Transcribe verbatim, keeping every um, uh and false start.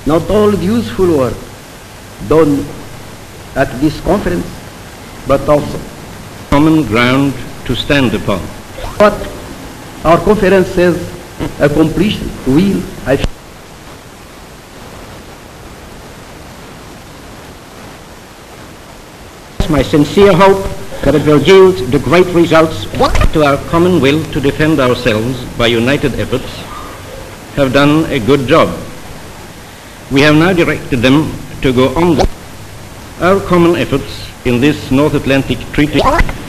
not all the useful work done at this conference, but also common ground to stand upon. what our conference has accomplished will, I feel, my sincere hope that it will yield the great results to our common will to defend ourselves by united efforts have done a good job. We have now directed them to go on. Our common efforts in this North Atlantic Treaty